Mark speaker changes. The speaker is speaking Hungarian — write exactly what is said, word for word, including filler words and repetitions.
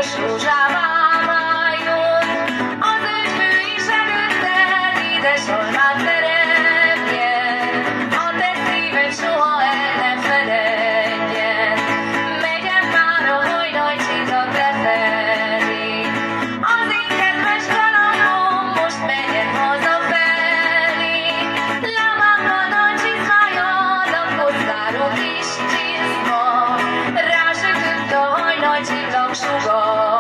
Speaker 1: virágos rózsává váljon, az ötfő is előtted édesalmát teremtjen, a te szíved soha el nem feledjen. Megyen már a hajnal csillag lefelé, az én kedves kalandom most megyen hazafelé. Lábákkal nagy csiszmájad a kockárok is csiszva, rásütött a hajnal csillag sugar.